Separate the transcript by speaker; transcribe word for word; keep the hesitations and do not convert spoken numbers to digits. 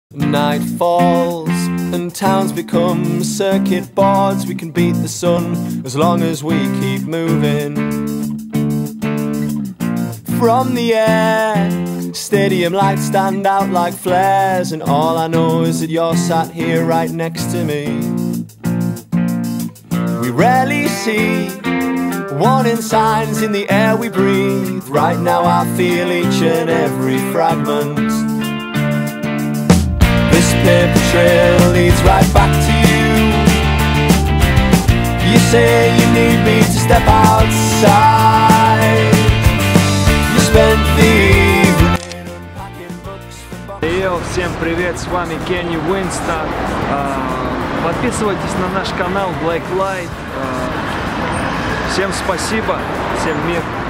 Speaker 1: Night falls and towns become circuit boards. We can beat the sun as long as we keep moving. From the air, stadium lights stand out like flares, and all I know is that you're sat here right next to me. We rarely see warning signs in the air we breathe. Right now I feel each and every fragment. This paper trail leads right back to you. You say you need me to step outside. You spent the evening unpacking books for...
Speaker 2: Йоу, всем привет, с вами Kenny Winston. Подписывайтесь на наш канал Black Light. Всем спасибо, всем мир.